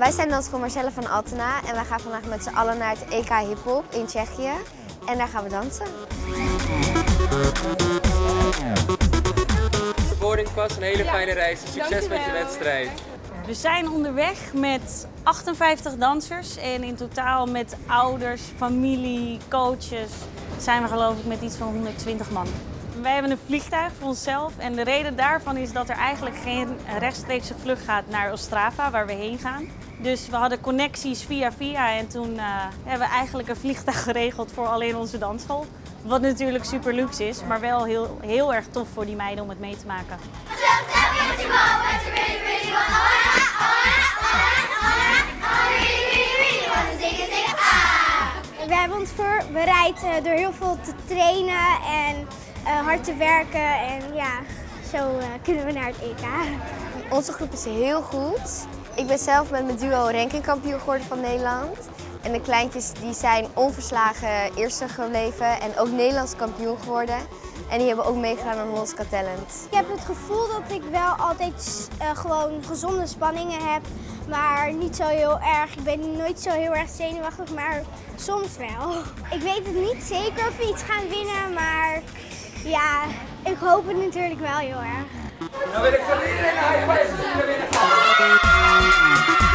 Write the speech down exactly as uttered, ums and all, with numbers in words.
Wij zijn dansschool Marcella van Altena en wij gaan vandaag met z'n allen naar het E K Hip-Hop in Tsjechië. En daar gaan we dansen. De boardingpas, een hele fijne reis. Succes met je wedstrijd. We zijn onderweg met achtenvijftig dansers en in totaal met ouders, familie, coaches zijn we geloof ik met iets van honderdtwintig man. Wij hebben een vliegtuig voor onszelf en de reden daarvan is dat er eigenlijk geen rechtstreekse vlucht gaat naar Ostrava, waar we heen gaan. Dus we hadden connecties via via en toen uh, hebben we eigenlijk een vliegtuig geregeld voor alleen onze dansschool. Wat natuurlijk super luxe is, maar wel heel, heel erg tof voor die meiden om het mee te maken. We hebben ons voorbereid door heel veel te trainen en uh, hard te werken en ja, zo uh, kunnen we naar het E K. Onze groep is heel goed. Ik ben zelf met mijn duo rankingkampioen geworden van Nederland. En de kleintjes die zijn onverslagen eerste gebleven en ook Nederlands kampioen geworden. En die hebben ook meegedaan aan Hollands Got Talent. Ik heb het gevoel dat ik wel altijd uh, gewoon gezonde spanningen heb, maar niet zo heel erg. Ik ben nooit zo heel erg zenuwachtig, maar soms wel. Ik weet het niet zeker of we iets gaan winnen, maar ja, ik hoop het natuurlijk wel heel erg. Nou wil ik van iedereen een high five als we winnen gaan.